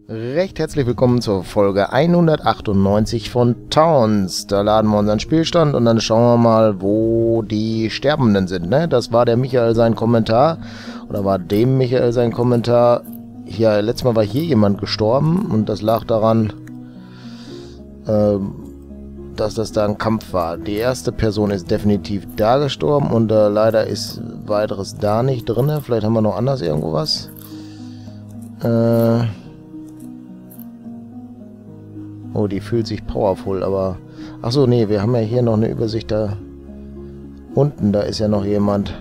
Recht herzlich willkommen zur Folge 198 von Towns. Da laden wir unseren Spielstand und dann schauen wir mal, wo die Sterbenden sind. Ne? Das war der Michael sein Kommentar. Oder war dem Michael sein Kommentar. Hier, letztes Mal war hier jemand gestorben und das lag daran, dass das da ein Kampf war. Die erste Person ist definitiv da gestorben und leider ist weiteres da nicht drin. Vielleicht haben wir noch anders irgendwo was. Oh, die fühlt sich powerful, aber... Achso, nee, wir haben ja hier noch eine Übersicht da... Unten, da ist ja noch jemand.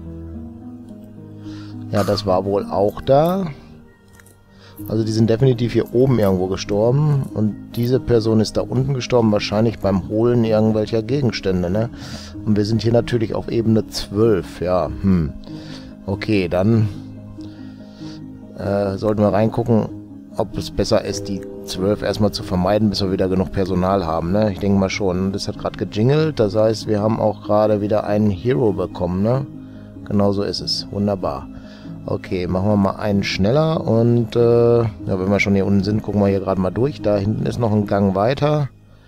Ja, das war wohl auch da. Also die sind definitiv hier oben irgendwo gestorben. Und diese Person ist da unten gestorben, wahrscheinlich beim Holen irgendwelcher Gegenstände, ne? Und wir sind hier natürlich auf Ebene 12, ja. Okay, dann... sollten wir reingucken, ob es besser ist, die 12 erstmal zu vermeiden, bis wir wieder genug Personal haben, ne? Ich denke mal schon. Das hat gerade gejingelt, das heißt, wir haben auch gerade wieder einen Hero bekommen, ne? Genau so ist es. Wunderbar. Okay, machen wir mal einen schneller und, ja, wenn wir schon hier unten sind, gucken wir hier gerade mal durch. Da hinten ist noch ein Gang weiter.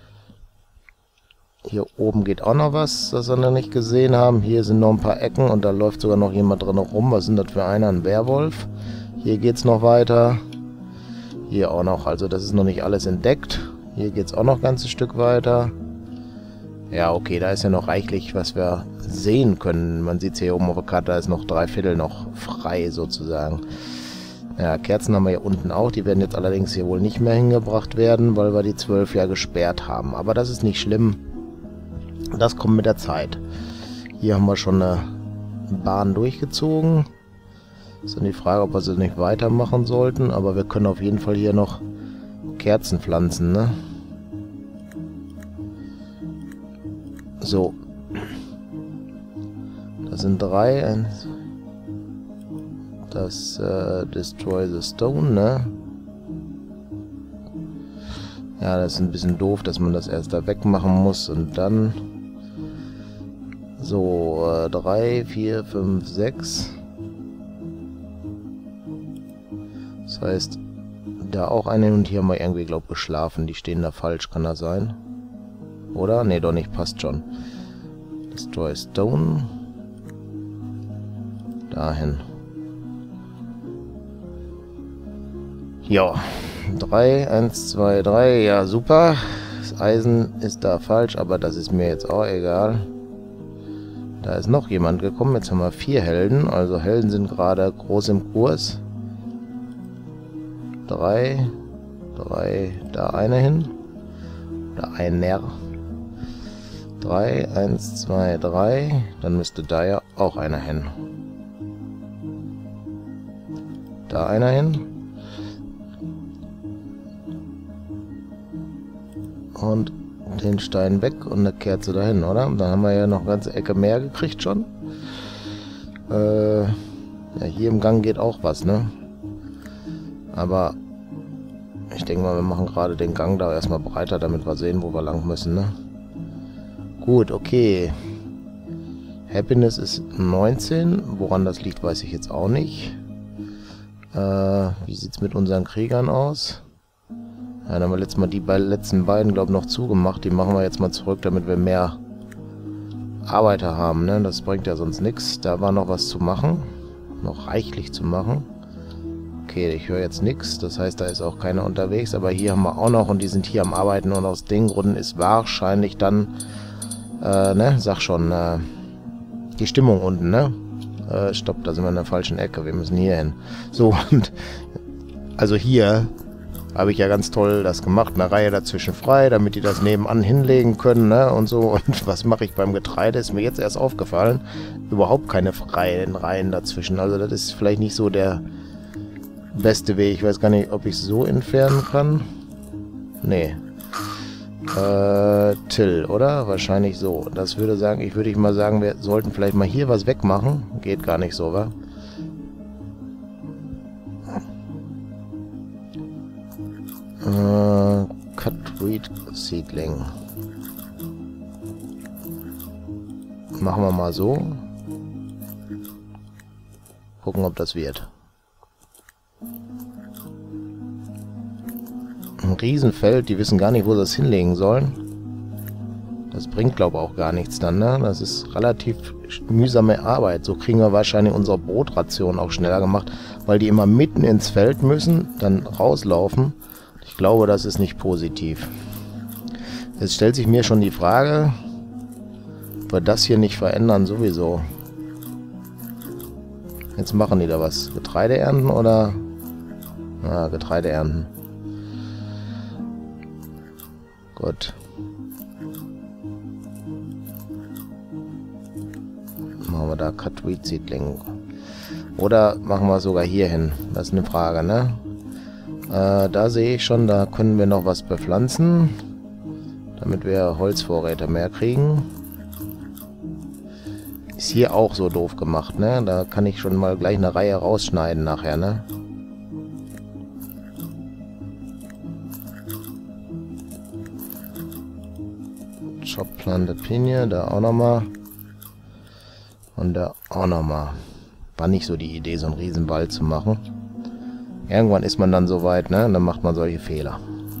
Hier oben geht auch noch was, das wir noch nicht gesehen haben. Hier sind noch ein paar Ecken und da läuft sogar noch jemand drin rum. Was sind das für einer? Ein Werwolf. Hier geht's noch weiter. Hier auch noch, also das ist noch nicht alles entdeckt. Hier geht es auch noch ein ganzes Stück weiter. Ja, okay, da ist ja noch reichlich, was wir sehen können. Man sieht es hier oben auf der Karte, da ist noch 3/4 noch frei sozusagen. Ja, Kerzen haben wir hier unten auch. Die werden jetzt allerdings hier wohl nicht mehr hingebracht werden, weil wir die 12 ja gesperrt haben. Aber das ist nicht schlimm. Das kommt mit der Zeit. Hier haben wir schon eine Bahn durchgezogen. Ist dann die Frage, ob wir sie nicht weitermachen sollten, aber wir können auf jeden Fall hier noch Kerzen pflanzen, ne? So. Das sind 3. Das Destroy the Stone, ne? Ja, das ist ein bisschen doof, dass man das erst da wegmachen muss und dann... So, 3, 4, 5, 6... Das heißt, da auch eine und hier haben wir irgendwie, glaube ich, geschlafen. Die stehen da falsch, kann das sein? Oder? Ne, doch nicht, passt schon. Destroy Stone. Dahin. Ja. 3, 1, 2, 3. Ja, super. Das Eisen ist da falsch, aber das ist mir jetzt auch egal. Da ist noch jemand gekommen. Jetzt haben wir 4 Helden. Also Helden sind gerade groß im Kurs. 3, da einer hin. Oder einer. 3, 1, 2, 3. Dann müsste da ja auch einer hin. Da einer hin. Und den Stein weg und eine Kerze dahin, oder? Dann haben wir ja noch eine ganze Ecke mehr gekriegt schon. Ja, hier im Gang geht auch was, ne? Aber ich denke mal, wir machen gerade den Gang da erstmal breiter, damit wir sehen, wo wir lang müssen, ne? Gut, okay. Happiness ist 19. Woran das liegt, weiß ich jetzt auch nicht. Wie sieht es mit unseren Kriegern aus? Ja, dann haben wir letztes Mal die letzten beiden, glaube ich, noch zugemacht. Die machen wir jetzt mal zurück, damit wir mehr Arbeiter haben, ne? Das bringt ja sonst nichts. Da war noch was zu machen. Noch reichlich zu machen. Okay, ich höre jetzt nichts, das heißt, da ist auch keiner unterwegs, aber hier haben wir auch noch und die sind hier am Arbeiten und aus den Gründen ist wahrscheinlich dann, ne, sag schon, die Stimmung unten, ne? Stopp, da sind wir in der falschen Ecke, wir müssen hier hin. So, und also hier habe ich ja ganz toll das gemacht, eine Reihe dazwischen frei, damit die das nebenan hinlegen können, ne, und so. Und was mache ich beim Getreide, ist mir jetzt erst aufgefallen, überhaupt keine freien Reihen dazwischen, also das ist vielleicht nicht so der beste Weg. Ich weiß gar nicht, ob ich es so entfernen kann. Nee. Till, oder? Wahrscheinlich so. Das würde sagen, ich mal sagen, wir sollten vielleicht mal hier was wegmachen. Geht gar nicht so, wa? Cut Reed Seedling. Machen wir mal so. Gucken, ob das wird. Riesenfeld, die wissen gar nicht, wo sie es hinlegen sollen. Das bringt, glaube ich, auch gar nichts dann, ne? Das ist relativ mühsame Arbeit. So kriegen wir wahrscheinlich unsere Brotration auch schneller gemacht, weil die immer mitten ins Feld müssen, dann rauslaufen. Ich glaube, das ist nicht positiv. Jetzt stellt sich mir schon die Frage, ob wir das hier nicht verändern sowieso. Jetzt machen die da was. Getreide ernten oder? Ah, Getreide ernten. Gut. Machen wir da Cut-Wheat-Seedling. Oder machen wir es sogar hier hin. Das ist eine Frage, ne? Da sehe ich schon, da können wir noch was bepflanzen, damit wir Holzvorräte mehr kriegen. Ist hier auch so doof gemacht, ne? Da kann ich schon mal gleich eine Reihe rausschneiden nachher, ne? Shop Planted Pinie, da auch nochmal. Und da auch nochmal. War nicht so die Idee, so einen Riesenwald zu machen. Irgendwann ist man dann so weit, ne? Und dann macht man solche Fehler.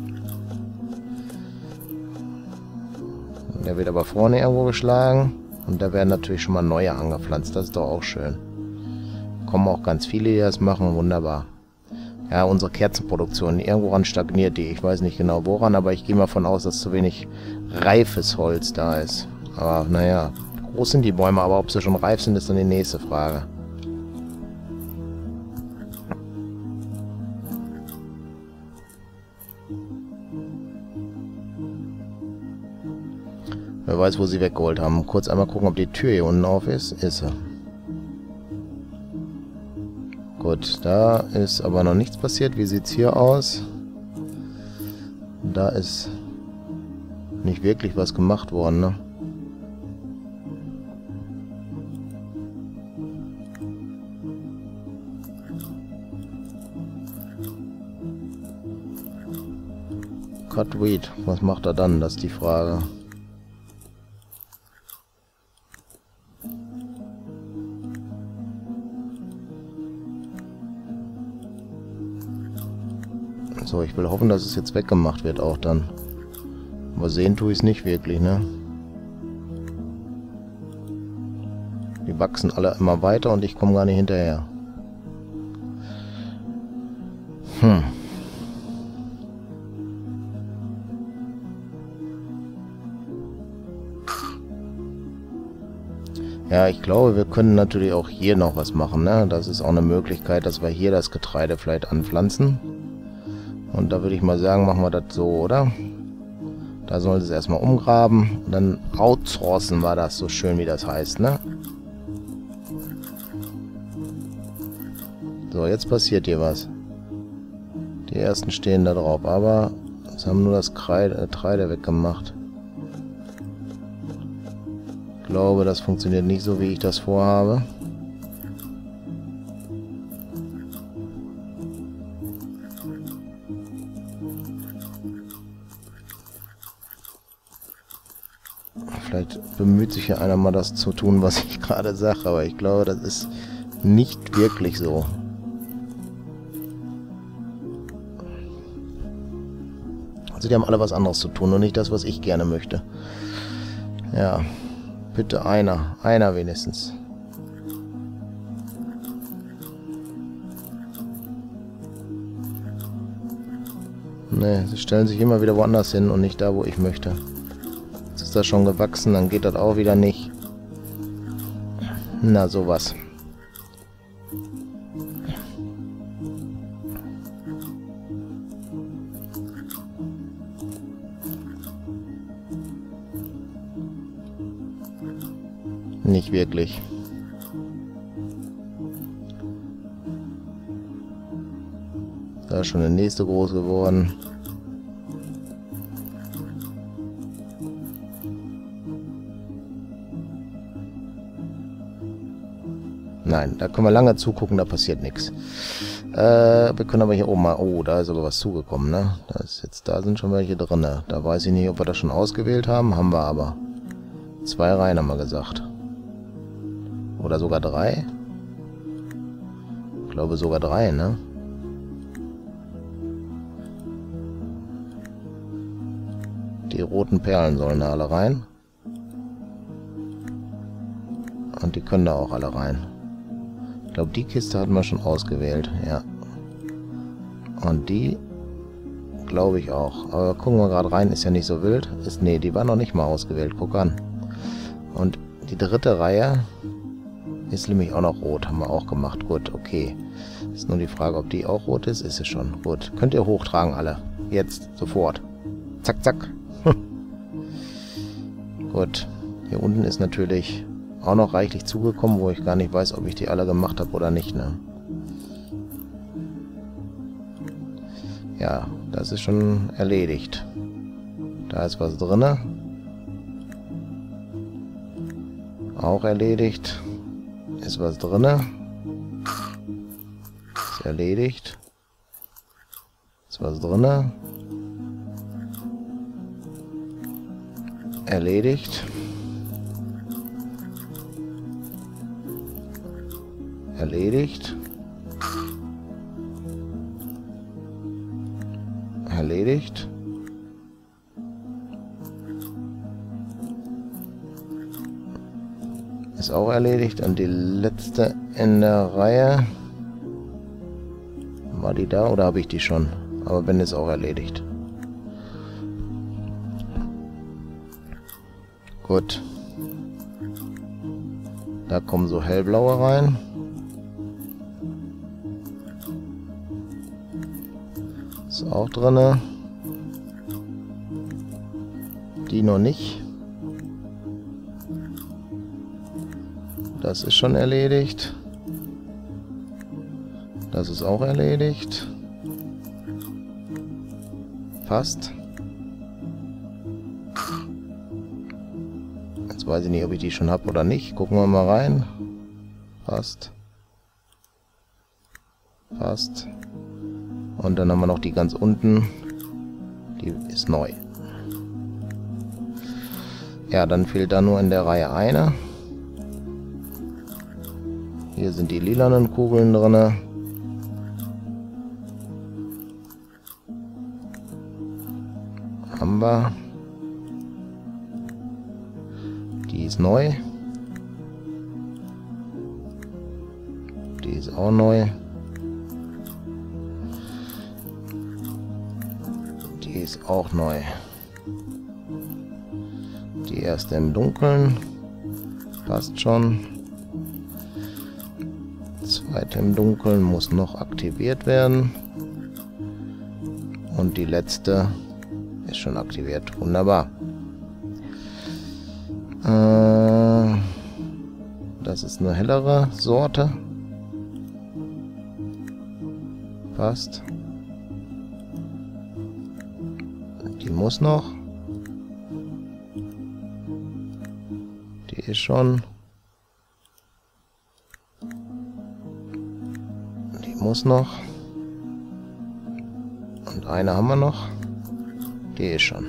Der wird aber vorne irgendwo geschlagen. Und da werden natürlich schon mal neue angepflanzt. Das ist doch auch schön. Kommen auch ganz viele, die das machen. Wunderbar. Ja, unsere Kerzenproduktion. Irgendworan stagniert die. Ich weiß nicht genau woran, aber ich gehe mal von aus, dass zu wenig reifes Holz da ist. Aber naja, groß sind die Bäume, aber ob sie schon reif sind, ist dann die nächste Frage. Wer weiß, wo sie weggeholt haben. Kurz einmal gucken, ob die Tür hier unten auf ist. Ist sie. Gut, da ist aber noch nichts passiert. Wie sieht es hier aus? Da ist nicht wirklich was gemacht worden, ne? Cut Wheat. Was macht er dann? Das ist die Frage. So, ich will hoffen, dass es jetzt weggemacht wird auch dann. Aber sehen tue ich es nicht wirklich, ne? Die wachsen alle immer weiter und ich komme gar nicht hinterher. Ja, ich glaube, wir können natürlich auch hier noch was machen, ne? Das ist auch eine Möglichkeit, dass wir hier das Getreide vielleicht anpflanzen. Und da würde ich mal sagen, machen wir das so, oder? Da soll es erstmal umgraben. Und dann outsourcen wir das, so schön wie das heißt, ne? So, jetzt passiert hier was. Die ersten stehen da drauf, aber sie haben nur das Getreide weggemacht. Ich glaube, das funktioniert nicht so, wie ich das vorhabe. Vielleicht bemüht sich ja einer mal, das zu tun, was ich gerade sage, aber ich glaube, das ist nicht wirklich so. Also die haben alle was anderes zu tun und nicht das, was ich gerne möchte. Ja, bitte einer wenigstens. Ne, sie stellen sich immer wieder woanders hin und nicht da, wo ich möchte. Jetzt ist das schon gewachsen, dann geht das auch wieder nicht. Na, sowas. Nicht wirklich. Da ist schon der nächste groß geworden. Nein, da können wir lange zugucken, da passiert nichts. Wir können aber hier oben mal... Oh, da ist aber was zugekommen, ne? Da sind schon welche drin. Da weiß ich nicht, ob wir das schon ausgewählt haben. Haben wir aber. 2 Reihen haben wir gesagt. Oder sogar 3? Ich glaube sogar 3, ne? Die roten Perlen sollen da alle rein. Und die können da auch alle rein. Ich glaube, die Kiste hatten wir schon ausgewählt. Ja. Und die glaube ich auch. Aber gucken wir gerade rein. Ist ja nicht so wild. Nee, die war noch nicht mal ausgewählt. Guck an. Und die dritte Reihe ist nämlich auch noch rot. Haben wir auch gemacht. Gut, okay. Ist nur die Frage, ob die auch rot ist. Ist es schon. Gut. Könnt ihr hochtragen alle. Jetzt. Sofort. Zack, zack. Gut. Hier unten ist natürlich auch noch reichlich zugekommen, wo ich gar nicht weiß, ob ich die alle gemacht habe oder nicht, ne? Ja, das ist schon erledigt. Da ist was drinne. Auch erledigt. Ist was drinne. Ist erledigt. Ist was drinne. Erledigt. Erledigt. Erledigt. Ist auch erledigt. Und die letzte in der Reihe. War die da oder habe ich die schon? Aber wenn, ist auch erledigt. Gut. Da kommen so hellblaue rein. Ist auch drinne. Die noch nicht. Das ist schon erledigt. Das ist auch erledigt. Fast. Jetzt weiß ich nicht, ob ich die schon habe oder nicht. Gucken wir mal rein. Fast. Fast. Und dann haben wir noch die ganz unten. Die ist neu. Ja, dann fehlt da nur in der Reihe eine. Hier sind die lilanen Kugeln drin. Haben wir. Die ist neu. Die ist auch neu. Die ist auch neu. Die erste im Dunkeln. Passt schon. Zweite im Dunkeln muss noch aktiviert werden. Und die letzte ist schon aktiviert. Wunderbar. Das ist eine hellere Sorte. Passt. Die muss noch. Die ist schon. Die muss noch. Und eine haben wir noch. Die ist schon.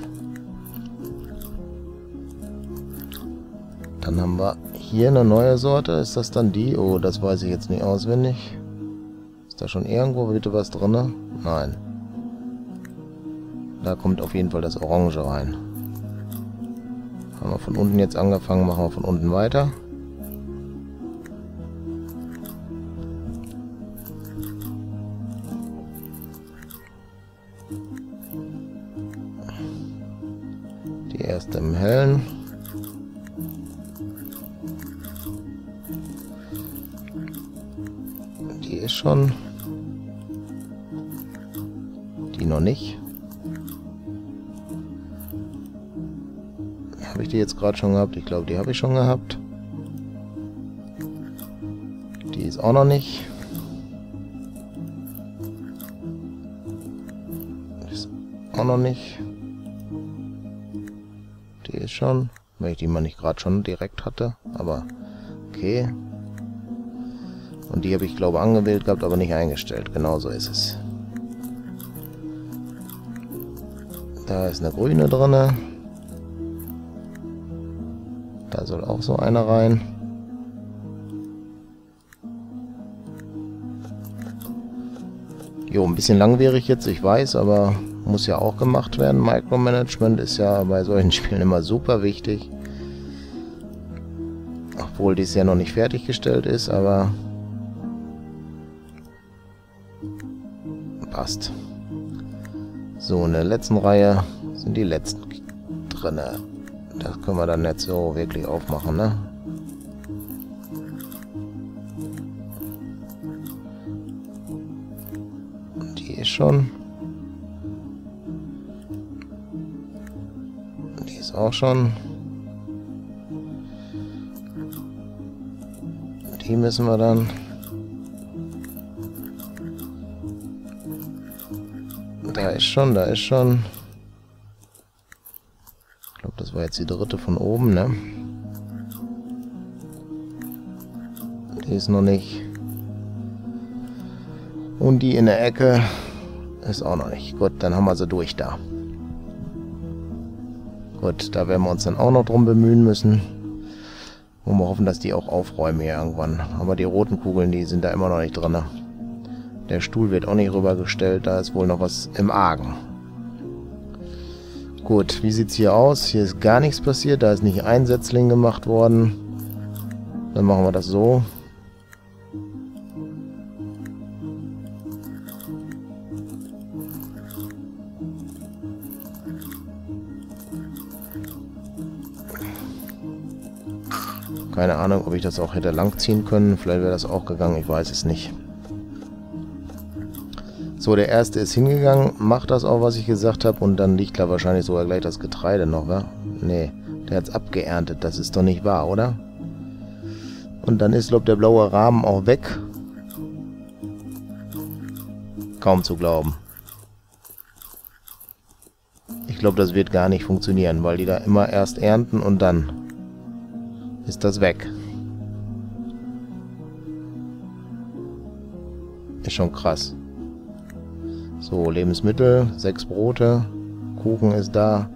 Dann haben wir hier eine neue Sorte. Ist das dann die? Oh, das weiß ich jetzt nicht auswendig. Ist da schon irgendwo bitte was drin? Nein. Da kommt auf jeden Fall das Orange rein. Haben wir von unten jetzt angefangen, machen wir von unten weiter. Die erste im Hellen. Die ist schon. Die noch nicht. Habe ich die jetzt gerade schon gehabt? Ich glaube, die habe ich schon gehabt. Die ist auch noch nicht. Die ist auch noch nicht. Die ist schon. Weil ich die mal nicht gerade schon direkt hatte. Aber okay. Und die habe ich, glaube ich, angewählt gehabt, aber nicht eingestellt. Genau so ist es. Da ist eine grüne drinne. Da soll auch so einer rein. Jo, ein bisschen langwierig jetzt, ich weiß, aber Muss ja auch gemacht werden. Micromanagement ist ja bei solchen Spielen immer super wichtig. Obwohl dies ja noch nicht fertiggestellt ist, aber passt. So, in der letzten Reihe sind die letzten drin. Das können wir dann nicht so wirklich aufmachen, ne? Die ist schon. Die ist auch schon. Die müssen wir dann. Da ist schon, da ist schon. Ich glaube, das war jetzt die dritte von oben, ne? Die ist noch nicht. Und die in der Ecke ist auch noch nicht. Gut, dann haben wir sie durch da. Gut, da werden wir uns dann auch noch drum bemühen müssen. Und wir hoffen, dass die auch aufräumen hier irgendwann. Aber die roten Kugeln, die sind da immer noch nicht drin. Der Stuhl wird auch nicht rübergestellt. Da ist wohl noch was im Argen. Gut, wie sieht es hier aus? Hier ist gar nichts passiert. Da ist nicht ein Setzling gemacht worden. Dann machen wir das so. Keine Ahnung, ob ich das auch hätte langziehen können. Vielleicht wäre das auch gegangen. Ich weiß es nicht. So, der erste ist hingegangen. Macht das auch, was ich gesagt habe. Und dann liegt da wahrscheinlich sogar gleich das Getreide noch, wa? Nee, der hat es abgeerntet. Das ist doch nicht wahr, oder? Und dann ist, glaube ich, der blaue Rahmen auch weg. Kaum zu glauben. Ich glaube, das wird gar nicht funktionieren, weil die da immer erst ernten und dann ist das weg. Ist schon krass. So, Lebensmittel, 6 Brote, Kuchen ist da,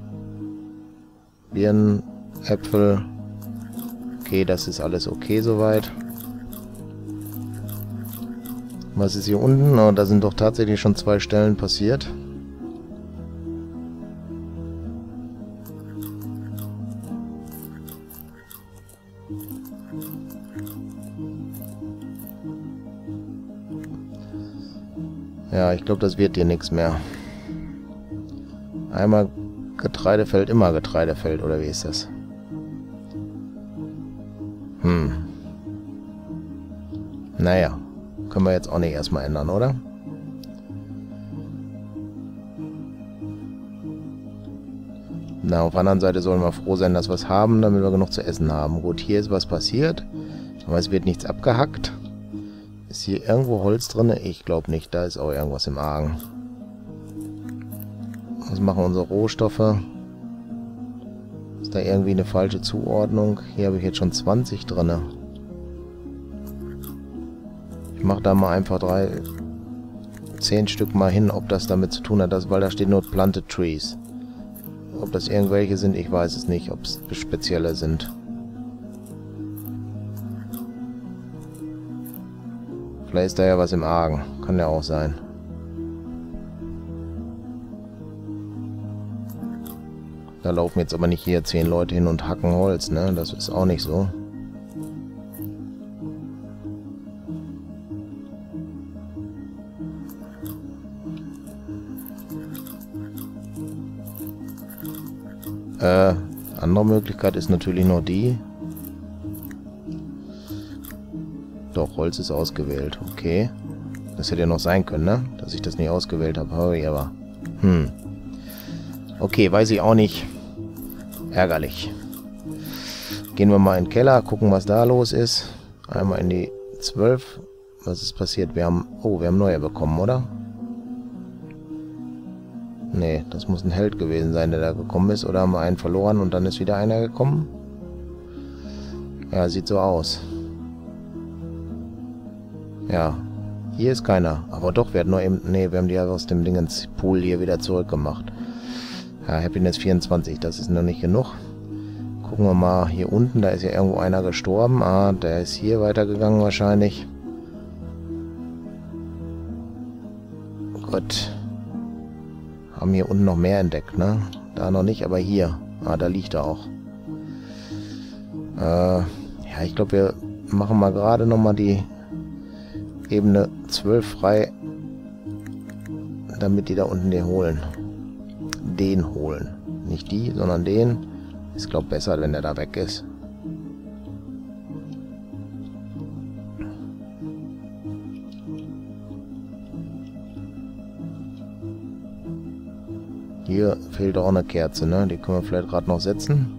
Birnen, Äpfel. Okay, das ist alles okay soweit. Was ist hier unten? Oh, da sind doch tatsächlich schon 2 Stellen passiert. Ja, ich glaube, das wird hier nichts mehr. Einmal Getreidefeld, immer Getreidefeld, oder wie ist das? Naja, können wir jetzt auch nicht erstmal ändern, oder? Na, auf der anderen Seite sollen wir froh sein, dass wir es haben, damit wir genug zu essen haben. Gut, hier ist was passiert, aber es wird nichts abgehackt. Ist hier irgendwo Holz drin? Ich glaube nicht. Da ist auch irgendwas im Argen. Was machen unsere Rohstoffe? Ist da irgendwie eine falsche Zuordnung? Hier habe ich jetzt schon 20 drin. Ich mache da mal einfach 10 Stück mal hin, ob das damit zu tun hat, weil da steht nur Planted Trees. Ob das irgendwelche sind, ich weiß es nicht. Ob es spezielle sind. Vielleicht ist da ja was im Argen. Kann ja auch sein. Da laufen jetzt aber nicht hier 10 Leute hin und hacken Holz, ne? Das ist auch nicht so. Andere Möglichkeit ist natürlich noch die. Doch, Holz ist ausgewählt. Okay. Das hätte ja noch sein können, ne? Dass ich das nicht ausgewählt habe. Aber. Okay, weiß ich auch nicht. Ärgerlich. Gehen wir mal in den Keller, gucken, was da los ist. Einmal in die 12. Was ist passiert? Wir haben neue bekommen, oder? Nee, das muss ein Held gewesen sein, der da gekommen ist. Oder haben wir einen verloren und dann ist wieder einer gekommen? Ja, sieht so aus. Ja, hier ist keiner. Aber doch, wir hatten nur eben... Nee, wir haben die aus dem Dingens-Pool hier wieder zurückgemacht. Ja, Happiness 24, das ist noch nicht genug. Gucken wir mal hier unten, da ist ja irgendwo einer gestorben. Ah, der ist hier weitergegangen wahrscheinlich. Gut. Haben hier unten noch mehr entdeckt, ne? Da noch nicht, aber hier. Ah, da liegt er auch. Ja, ich glaube, wir machen mal gerade nochmal die Ebene 12 frei, damit die da unten den holen. Den holen. Nicht die, sondern den. Ist, glaube ich, besser, wenn der da weg ist. Hier fehlt auch eine Kerze, ne? Die können wir vielleicht gerade noch setzen.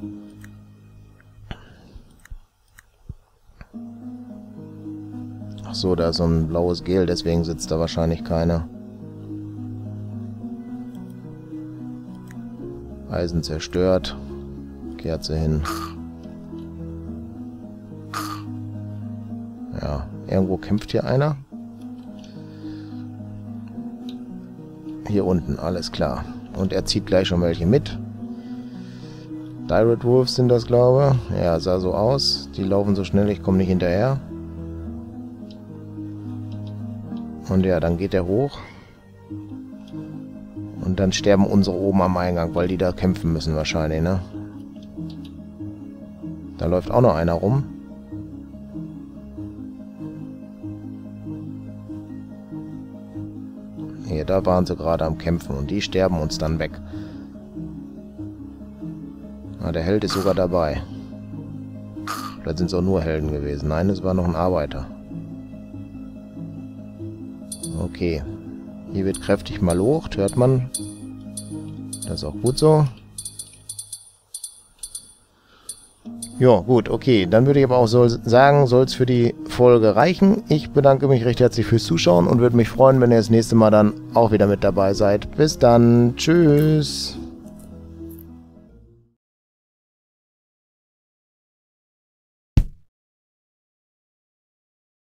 Ach so, da ist so ein blaues Gel, deswegen sitzt da wahrscheinlich keiner. Eisen zerstört. Kerze hin. Ja, irgendwo kämpft hier einer. Hier unten, alles klar. Und er zieht gleich schon welche mit. Direct Wolves sind das, glaube ich. Ja, sah so aus. Die laufen so schnell, ich komme nicht hinterher. Und ja, dann geht er hoch. Und dann sterben unsere oben am Eingang, weil die da kämpfen müssen wahrscheinlich, ne? Da läuft auch noch einer rum. Hier, da waren sie gerade am Kämpfen und die sterben uns dann weg. Ah, der Held ist sogar dabei. Vielleicht sind es auch nur Helden gewesen. Nein, es war noch ein Arbeiter. Okay. Hier wird kräftig malocht, hört man. Das ist auch gut so. Ja, gut, okay. Dann würde ich aber auch sagen, soll es für die Folge reichen. Ich bedanke mich recht herzlich fürs Zuschauen und würde mich freuen, wenn ihr das nächste Mal dann auch wieder mit dabei seid. Bis dann. Tschüss.